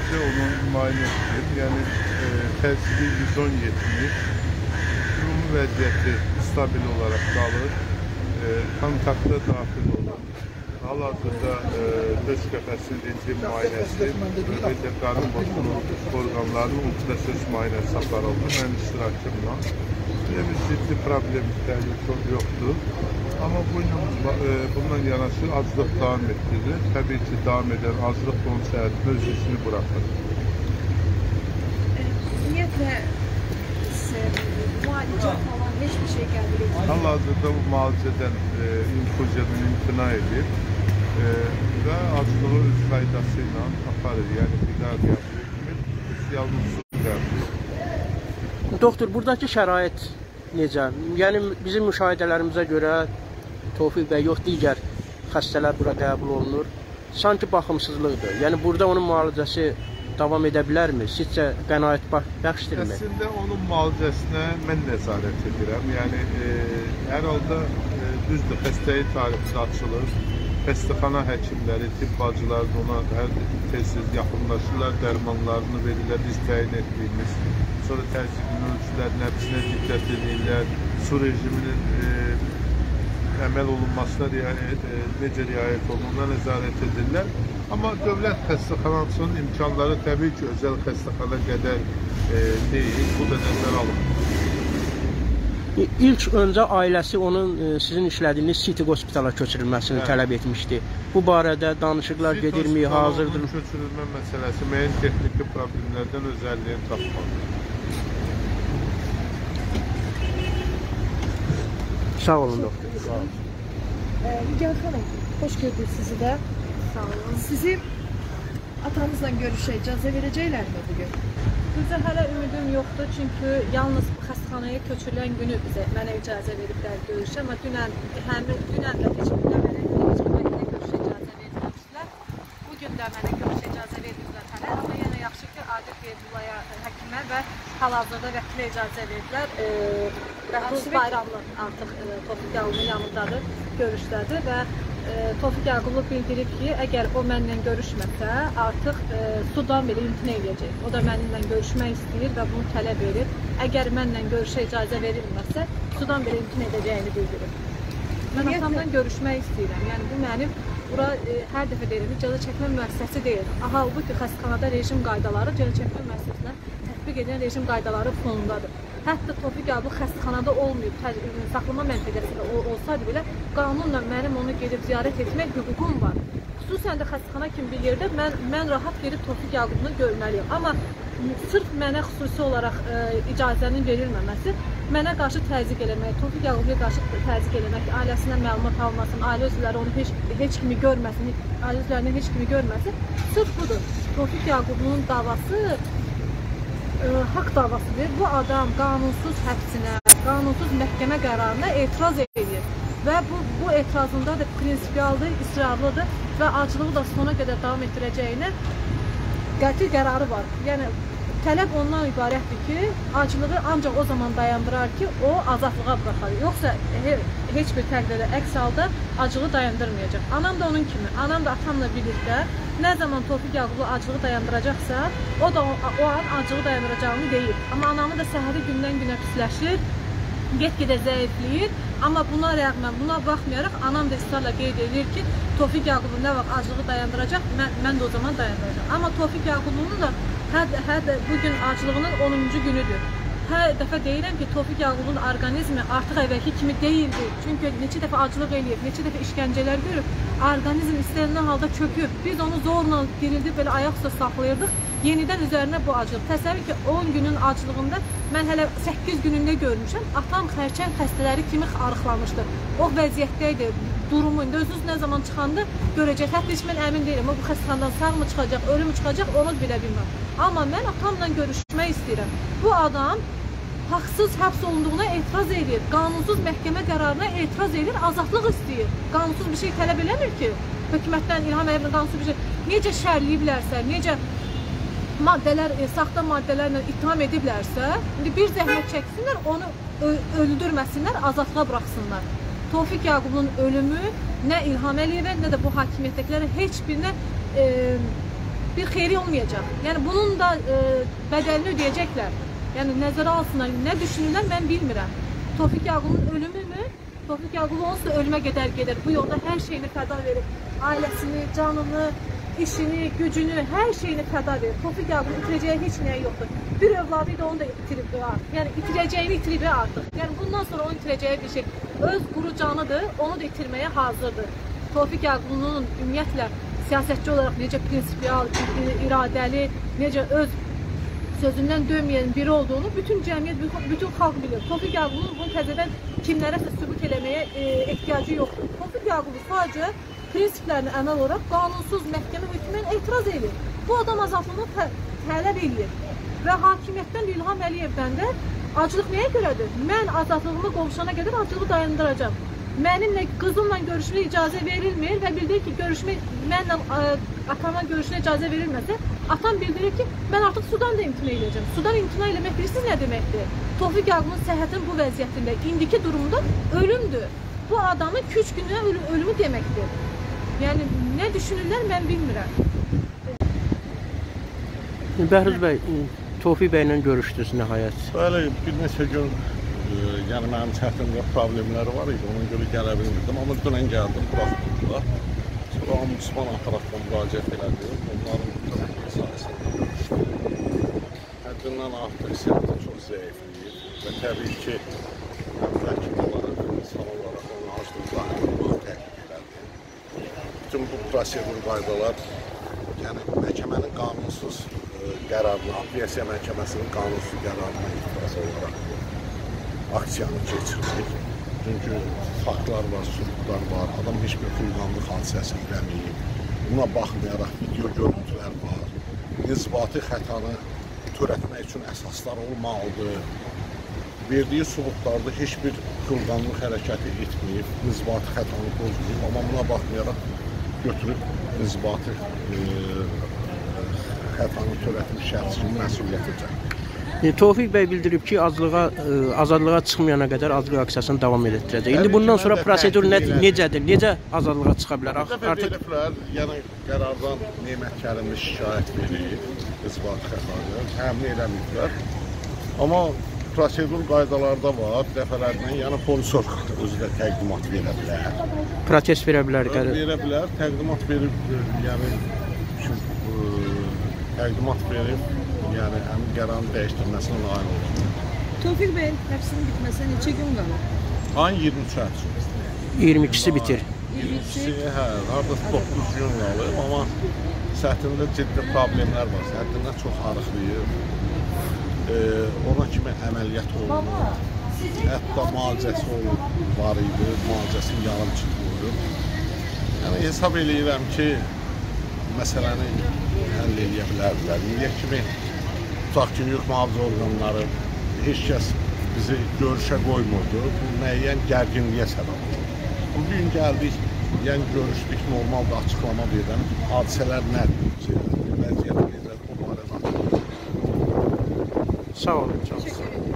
de onu müayinə etdim. Yəni təzyiqi 110-70, ümumi vəziyyəti stabil olaraq qalır, kontakta daxil olur. Hal-hazırda döş qəfəsinin rentgen müayinəsi, özellikle qarın boşluğu orqanlarının ultrasöz müayinəsi aparıldı mənim iştirakımla. Bir ciddi problemliklər yoxdur. Ama bununla yanaşı aclıq devam etdirilir. Təbii ki, devam eden aclıq onun səhətini özüsünü bırakır. Ümumiyyətlə, müalicə falan hiçbir şey qəbul etmir. Hal-hazırda bu müalicədən infuziyadan imtina edir və aclığı öz qaydasıyla aparır. Yəni qida qəbul etmir, yalnız su qəbul edir. Doktor, buradakı şərait necə? Yəni bizim müşahidələrimizə görə Tofiq bəy yox, digər xəstələr bura qəbul olunur. Sanki baxımsızlıqdır. Yəni burada onun müalicəsi davam edə bilərmi? Sizcə qənaət bəxşdirmi? Əslində onun müalicəsinə mən nəzarət edirəm. Yəni hər halda düzdür, xəstəyi tarixi açılır. Xəstəxana həkimləri, tibb bacıları ona hər tez-tez yaxınlaşırlar, dərmanlarını verirlər, biz təyin etdiyimiz. Sonra təzyiqin ölçülərinin hepsine diqqət edirlər, su rejiminin əməl olunmasına necə riayət olunduğuna nəzarət edirlər. Amma dövlət xəstəxanasının imkanları təbii ki, özəl xəstəxana qədər deyil, bu da nəzər alınır. İlk öncə ailəsi onun sizin işlədiyiniz City Hospitala köçürülməsini tələb etmişdi. Bu barədə danışıqlar gedirmi, hazırdır? City köçürülmə məsələsi müəyyən texniki problemlərdən özəlliyini tapmalıdır. Sağ olun doktor. Sağ olun. Nigar xanım, hoş gördük sizi de. Sağ olun. Sizi atanızla görüşə icazə verəcəklər mi bugün? Bizə hələ ümidim yoxdur, çünki yalnız xəstəxanaya köçürülən günü mənə icazə veriblər görüşə, amma dünən də heç kimdə mənə görüşə icazə vermişlər. Bugün də mənə görüşə icazə vermişlər hələ, amma yenə yaxşı ki, Adil Qeybullaya həkimə və hal-hazırda vəkilə icazə verdilər. Rəhuz Bayramlı artıq Tofiq Yaqubun yanındadır, görüşdədir və Tofiq Yaqublu bildirib ki, əgər o mənlə görüşməsə, artıq sudan belə imtina edəcək. O da mənimlə görüşmək istəyir və bunu tələb edir. Əgər mənlə görüşə icazə verilməsə, sudan belə imtina edəcəyini bildirir. Mən atamla görüşmək istəyirəm. Yəni bu mənim bura hər dəfə deyirəm, cəza çəkmə müəssisəsi deyil. Halbuki xəstəxanada rejim qaydaları cəza çəkmə müəssisəsinə tətbiq edən rejim qaydaları fonundadır. Hətta Tofiq Yaqublu xəstəxanada olmayıb, saxlama məntəqəsində olsaydı belə, qanunla mənim onu gedib ziyarət etmək hüququm var. Xüsusən də xəstəxana kimi bir yerdə mən rahat gedib Tofiq Yaqublunu görməliyim. Amma sırf mənə xüsusi olaraq icazənin verilməməsi mənə qarşı təzyiq eləmək, Tofiq Yaqubluya qarşı təzyiq eləmək, ailəsinə məlumat almasın, ailə üzvləri onu heç kimi görməsin, ailə üzvlərindən heç kimi görməsin. Sırf budur. Tofiq Yaqublunun davası haqq davasıdır. Bu adam qanunsuz həbsinə, qanunsuz məhkəmə qərarına etiraz edir və bu etirazında da prinsipialdır, israrlıdır və acılığı da sona qədər davam etdirəcəyinə qəti qərarı var. Yəni tələb ondan ibarətdir ki, acılığı ancaq o zaman dayandırar ki, o azadlığa buraxar. Yoxsa heç bir təqdirdə əks halda acılığı dayandırmayacaq. Anam da onun kimi, anam da atamla birlikdə nə zaman Tofiq Yaqublu acılığı dayandıracaqsa, o da o an acılığı dayandıracağını deyir. Amma anamı da səhəri gündən günə pisləşir, get-gedə zəifləyir. Amma buna rəğmən, buna baxmayaraq anam da ısrarla qeyd edir ki, Tofiq Yaqublu nə vaxt acılığı dayandıracaq, mən də o zaman dayandıracaq. Amma Tofiq Yaqublunun da bugün acılığının 10-cu günüdür. Hər dəfə deyirəm ki, Tofiq Yaqublunun orqanizmi artıq əvvəlki kimi deyildi. Çünki neçə dəfə acılıq eləyib, neçə dəfə işgəncələr görüb, orqanizm istənilən halda çöküb. Biz onu zorla dirildib, belə ayaq üstə saxlayırdıq. Yenidən üzərinə bu acılıq. Təsəvvür ki, 10 günün acılığında mən hələ 8 günündə görmüşəm. Atam xərçəng xəstələri kimi arıqlamışdı. O vəziyyətdəydi. Durumu, indi özünüz nə zaman çıxanda görəcək. Hətta heç mən əmin deyirəm, o bu xəstəxanadan sağ mı çıxacaq, ölü mü çıxacaq, onu bilə bilməm. Amma mən atamla görüşmək istəyirəm. Bu adam haqsız həbs olunduğuna etiraz edir, qanunsuz məhkəmə qərarına etiraz edir, azadlıq istəyir. Qanunsuz bir şey tələb eləmir ki, hökumətdən İlham Əliyevdən qanunsuz bir şey. Necə şərləyiblərsə, necə maddələr, saxta maddələrlə ittiham ediblərsə, indi bir zəhmət çəksinlər, onu öldürməsinlər, azadlığa buraxsınlar. Tofiq Yaqublunun ölümü nə İlham Əliyevə, nə də bu hakimiyyətdəkilərin heç birinə bir xeyri olmayacaq. Yəni bunun da bədəlini ödəyəcəklər. Yəni nəzərə alsınlar. Nə düşünürlər mən bilmirəm. Tofiq Yağulun ölümü mü? Tofiq Yağul onsuz da ölümə qədər gedir. Bu yolda hər şeyini fəda verib. Ailəsini, canını, işini, gücünü, hər şeyini fəda verir. Tofiq Yağulun itirəcəyi heç nəyə yoxdur. Bir övladı idi, onu da itirib artıq. Yəni itirəcəyini itirib artıq. Yəni bundan sonra onun itirəcəyi bir şey öz quru canıdır, onu da itirməyə hazırdır. Tofiq Yağulunun ümumiyyətlə siyasətçi olaraq necə prinsipial, iradəli, necə öz sözündən dönməyən biri olduğunu bütün cəmiyyət, bütün xalq bilir. Tofiq Yağulunun bunu təzədən kimlərəsə sübut eləməyə ehtiyacı yoxdur. Tofiq Yağulu sadəcə prinsiplərini əməl olaraq qanunsuz məhkəmə hökmünə etiraz edir. Bu adam azadlığını tələb edir. Və hakimiyyətdən İlham Əliyevdən də aclıq nəyə görədir? Mən azadlığıma qovuşana qədər aclığı dayandıracağam. Mənimlə qızımla görüşünə icazə verilmir və bildirir ki, mənlə atamla görüşünə icazə verilməsə, atam bildirir ki, mən artıq sudan da imtina edəcəm. Sudan imtina eləmək bilirsiniz nə deməkdir? Tofiq Yağulun səhhətin bu vəziyyətində, indiki durumda ölümdür. Bu adamın 2-3 günə ölümü deməkdir. Yəni, nə düşünürlər, mən bilmirəm. Bəhruz bəy, Tofiq bəylə görüşdünüz nəhayət. Bəli, bir neçə gün yəni mənim çətinliklə problemləri var idi, ona görə gələ bilmirdim. Amma dünən gəldim, buraxdılar. Sonra Ombudsman aparatdan müraciət elədim. Onların sayəsində görüşdüm. Həddindən artıq siyasətə çox zəifliyir və təbii ki, vəkil olaraq, insan olaraq onun aclığını təhqiq elədi. Bütün bu prosedur qaydalar, yəni məhkəmənin qanunsuz qərarına, apellyasiya məhkəməsinin qanunsuz qərarına etiraz olaraq aksiyanı keçirdik. Çünki faktlar var, sübutlar var, adam heç bir xülqanlıq hadisəsi eləməyib. Buna baxmayaraq video görüntülər var. İnzibati xətanı törətmək üçün əsaslar olmalıdır. Verdiyi sübutlarda heç bir xülqanlıq hərəkəti etməyib, inzibati xətanı pozmayıb. Amma buna baxmayaraq götürüb inzibati xətanı törətmiş şəxs kimi məsuliyyət edəcək. Tofiq bəy bildirib ki, azadlığa çıxmayana qədər azadlıq aksiyasını davam etdirəcək. İndi bundan sonra prosedur necədir? Necə azadlığa çıxa bilər? Artıq yəni qərardan Nemət Kərimli şikayət verib, inzibati xətanı həmin eləməyiblər. Amma prosedur qaydalarda var, dəfələrlə, yəni polis orqanı özü də təqdimat verə bilər. Protest verə bilər? Verə bilər, təqdimat verib, yəni təqdimat verib, yəni həmin qərarın dəyişdirməsinə nail olur. Tofiq bəyin həbsinin bitməsinə neçə gün qalır? Ayın 23-ü. 22-si bitir. 22-si, hə, hardasa 9 gün qalır, amma səthində ciddi problemlər var, həddindən çox arıqlayır. Ona kimi əməliyyat olunur, hətta müalicəsi var idi, müalicəsini yarım çıxmıyor. Yəni, hesab eləyirəm ki, məsələni həll eləyə bilərdilər. İndiyə kimi tutaq ki, hüquq mühafizə orqanları heç kəs bizi görüşə qoymurdu. Bu müəyyən gərginliyə səbəb oldu. Bu gün gəldik, yəni görüşdük, normal da açıqlama verirəm. Hadisələr nədir? Vəziyyət necədir? O barədə açıqlayır. Sağ olun. Teşekkür ederim.